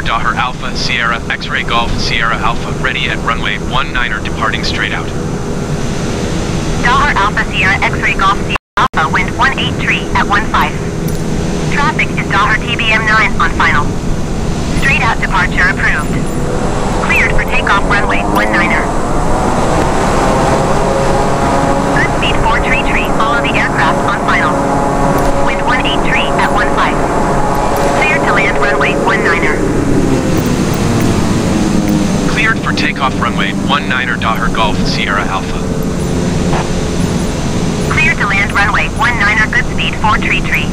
Daher Alpha, Sierra, X-Ray Golf, Sierra Alpha, ready at runway 19er, departing straight out. Daher Alpha, Sierra, X-Ray Golf, Sierra Alpha, wind 183 at 15. Traffic is Daher TBM 9 on final. Straight out departure approved. Cleared for takeoff runway 19er. Good speed 433, follow the aircraft on final. Wind 183 at 15. Cleared to land runway 19er. Cleared for takeoff runway 19er, Daher Golf, Sierra Alpha. Cleared to land runway 19er, good speed 433.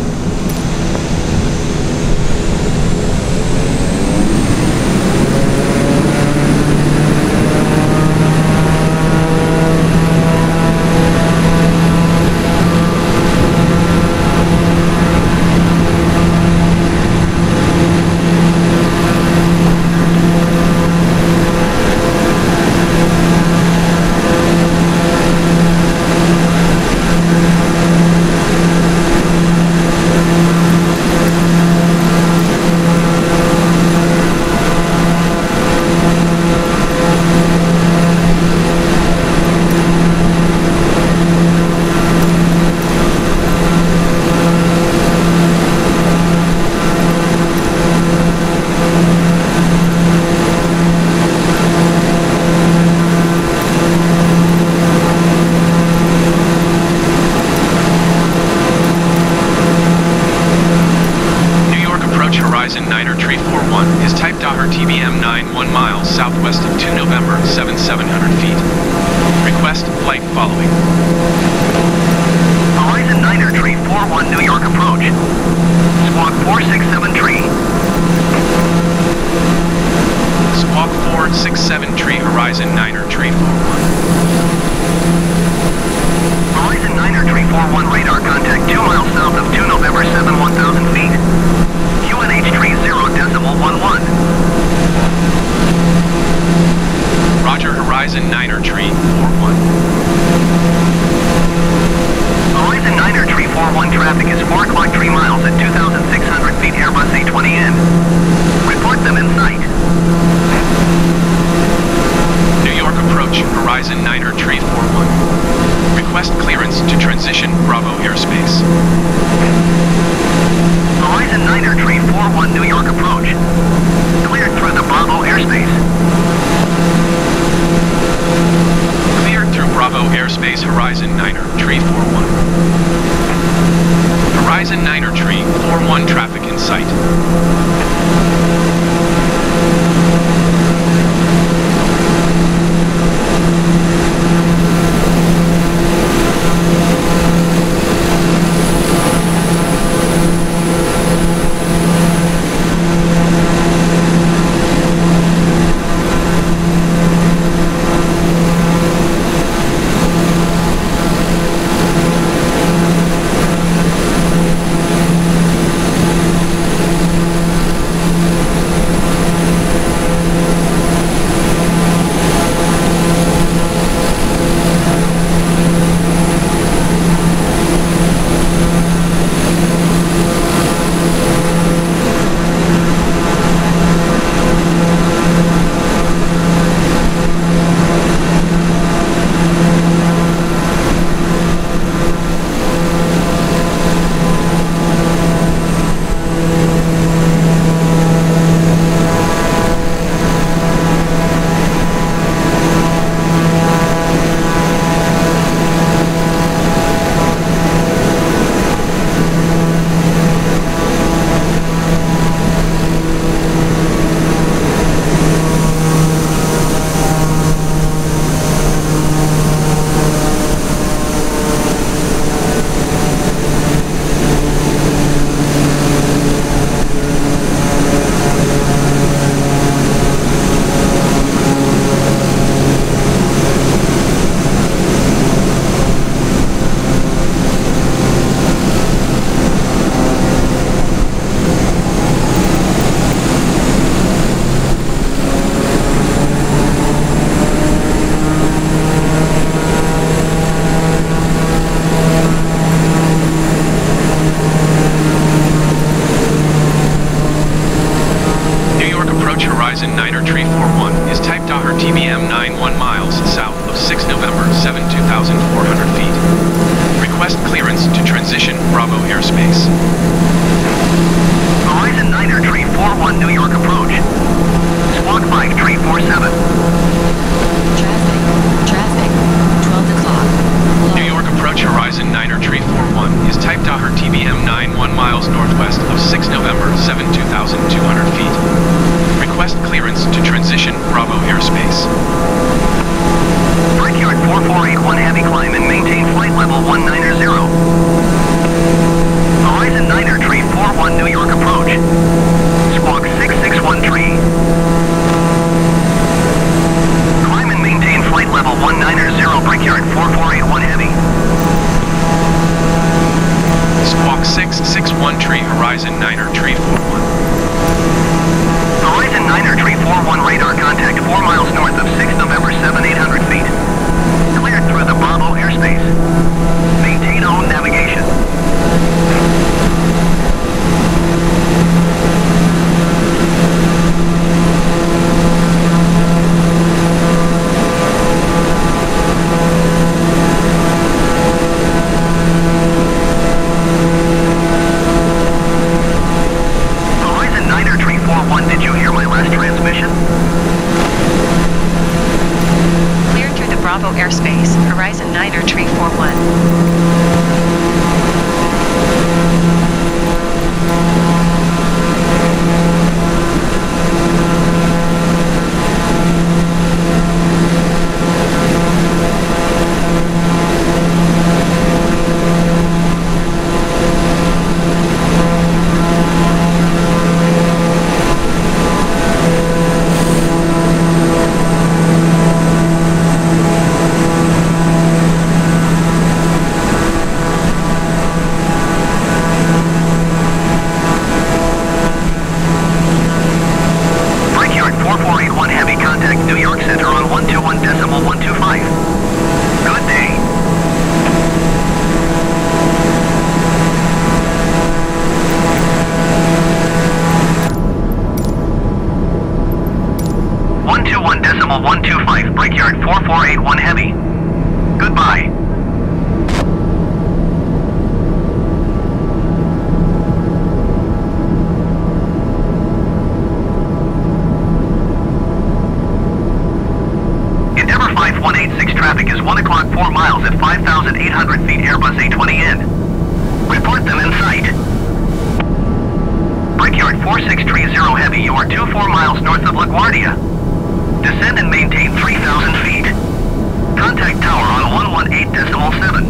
Horizon 9er Tree 41 is type Daher TBM 9 1 miles southwest of 2 November 700 feet. Request flight following. Horizon 9er Tree 41 New York approach. Squawk 467 Tree. Squawk 467 Tree Horizon 9er Tree 41. Horizon 9er Tree 41 radar contact 2 miles south of 2 November 7 1000 feet. QNH Tree 0.11. Roger, Horizon 9er Tree 41. Horizon 9er Tree 41 traffic is 4 o'clock 3 miles at 2,600 feet Airbus A20N. Report them in sight. New York approach, Horizon 9er Tree 41. Request clearance to transition Bravo airspace. Horizon 9er Tree 41 New York approach. Cleared through the Bravo airspace. Cleared through Bravo airspace, Horizon 9er Tree 41. Horizon 9er Tree 41 traffic in sight. Bravo airspace. Horizon 9er Tree 41 New York approach. Squawk 5 Tree 47. Traffic, 12 o'clock. New York approach Horizon 9er Tree 41 is type Daher TBM 9 1 miles northwest of 6 November 7 2,200 feet. Request clearance to transition Bravo airspace. Brickyard 4481 heavy climb and maintain flight level 190. Horizon 9er Tree 41 New York approach. Squawk 661 Tree. Climb and maintain flight level 190 Brickyard 4481 heavy. Squawk 661 Tree Horizon 9er Tree 41. Horizon 9er Tree 41 radar contact 4 miles north of 6 November 7 800 feet. Cleared through the Bravo airspace. Maintain own navigation. Horizon 9er Tree 41, did you hear my last transmission? Cleared through the Bravo airspace, Horizon 9er Tree 41. Brickyard 4481 heavy contact New York Center on 121.125. Good day. .125 Brickyard 4481 heavy. Goodbye. Endeavour 5186 traffic is 1 o'clock 4 miles at 5,800 feet Airbus A20N. Report them in sight. Brickyard 4630 heavy, you are 24 miles north of LaGuardia. Descend and maintain 3,000 feet. Contact tower on 118.7.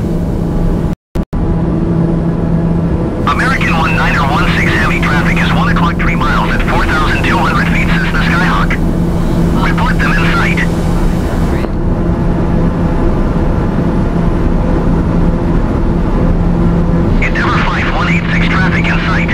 American 1916 heavy traffic is 1 o'clock 3 miles at 4,200 feet Cessna Skyhawk. Report them in sight. Endeavour 5186 traffic in sight.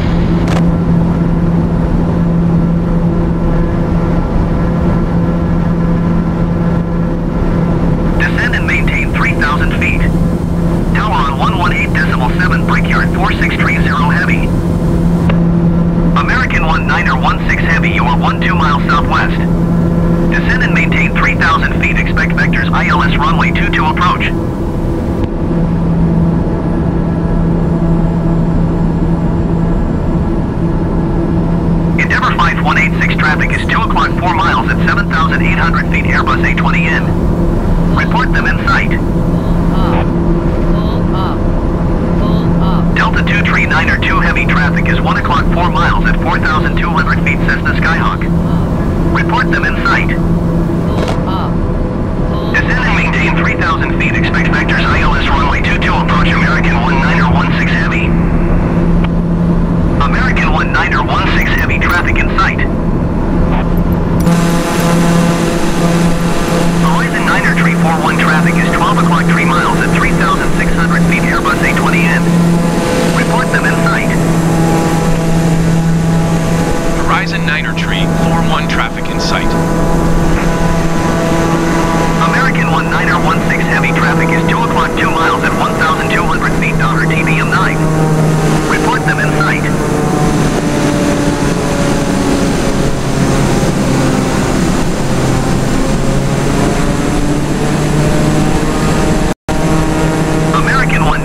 Descend and maintain 3,000 feet. Tower on 118.7 Brickyard 4630 heavy. American 1916 heavy, you are 12 miles southwest. Descend and maintain 3,000 feet. Expect vectors ILS runway 22 approach. Endeavour 5186 traffic is 2 o'clock 4 miles at 7,800 feet Airbus A20N. Report them in sight. Delta 2 Tree 9er 2 heavy traffic is 1 o'clock 4 miles at 4,200 feet Cessna Skyhawk. Report them in sight. Descend and maintain 3,000 feet. Expect vectors ILS runway 22 approach. American 1916 heavy. American 1916 heavy traffic in sight. Horizon 9er Tree 41 traffic is 12 o'clock 3 miles at 3,600 feet Airbus A20N. Report them in sight. Horizon 9er Tree 41 traffic in sight. American 1916 heavy traffic is 2 o'clock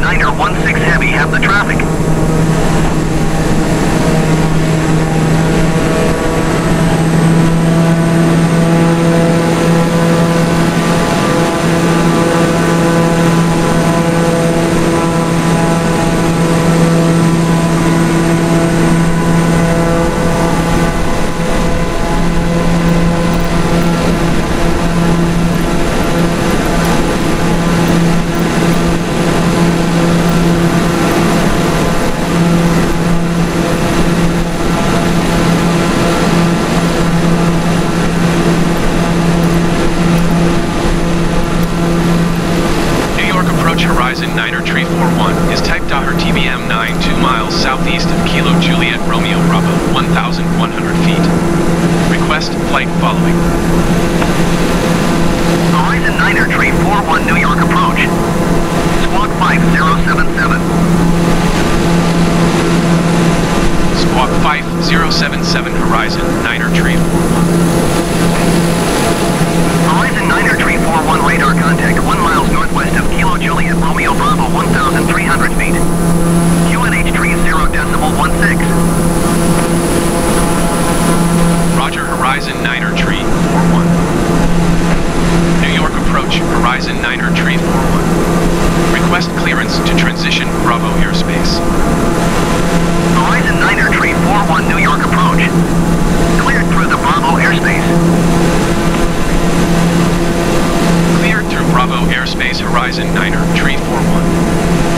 Niner 16 Heavy have the traffic. Horizon Niner Tree 41 is type Daher TBM 9 2 miles southeast of Kilo Juliet Romeo Bravo 1,100 feet. Request flight following. Horizon Niner Tree 41 New York approach. Squawk 5077. Squawk 5077 Horizon Niner Tree 41. Horizon Niner Tree 41 radar contact 1 miles northwest of Kilo Juliet Romeo Bravo 1,300 feet. QNH tree 0.16. Roger, Horizon Niner Tree 41. New York approach, Horizon Niner Tree 41. Request clearance to transition Bravo airspace. Horizon Niner Tree 41 New York approach. Cleared through the Bravo airspace. Cleared through Bravo airspace, Horizon Niner Tree 41.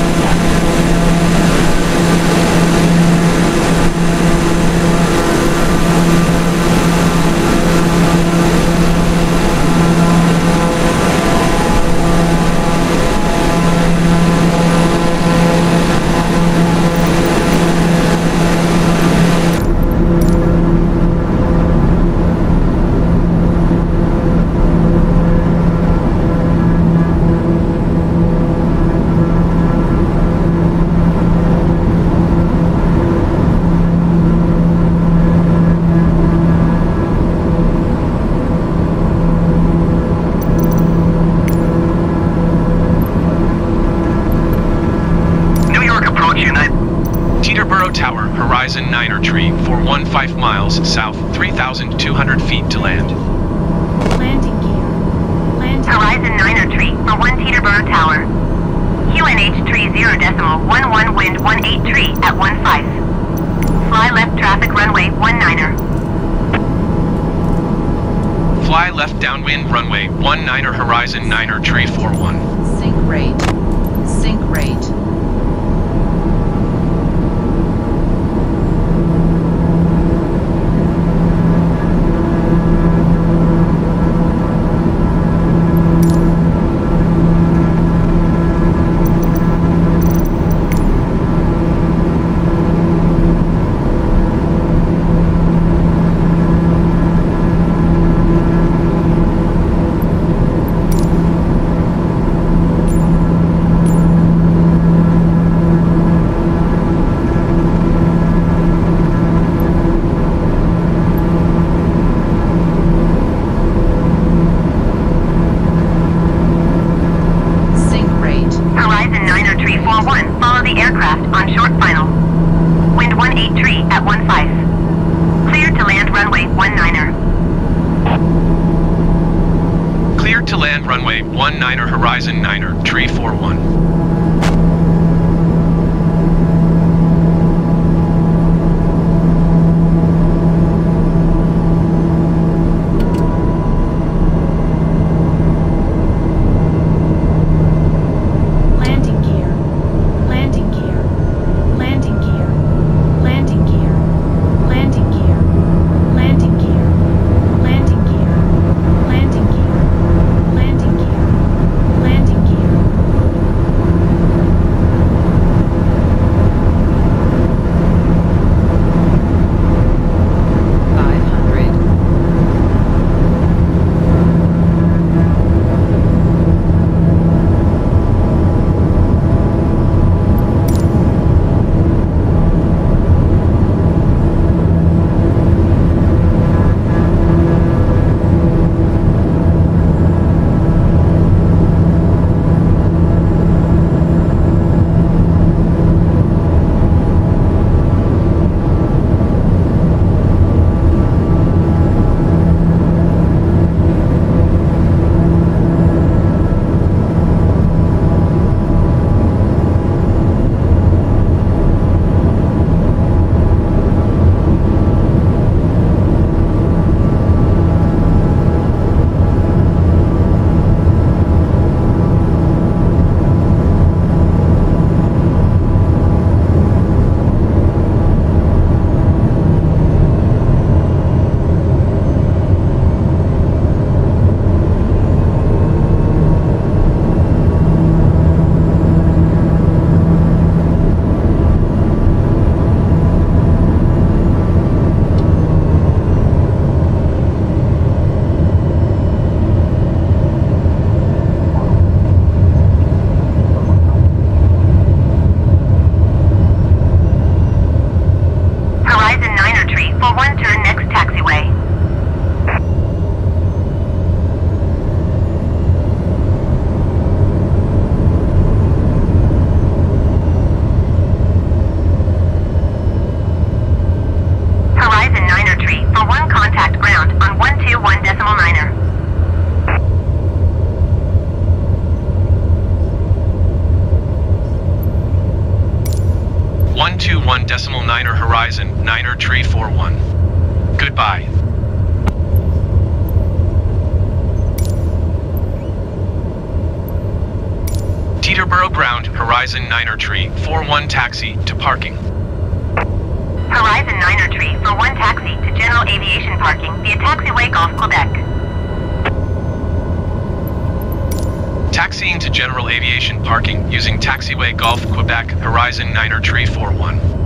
Teterboro Tower, Horizon Niner Tree 41 5 miles south, 3,200 feet to land. Landing gear. Landing. Horizon Niner Tree for 1 Teterboro Tower. QNH tree 0.11 wind 183 at 15. Fly left traffic runway 19er. Fly left downwind runway 19er, Horizon Niner Tree 41. Sync rate. Sync rate. Follow the aircraft on short final. Wind 183 at 15. Cleared to land runway 19er. Cleared to land runway 19er, Horizon Niner Tree 41. Niner Horizon Niner Tree 41. Goodbye. Teterboro Ground, Horizon Niner Tree 41 taxi to parking. Horizon Niner Tree for 1 taxi to general aviation parking via taxiway Golf Quebec. Taxiing to general aviation parking using taxiway Golf Quebec, Horizon Niner Tree 41.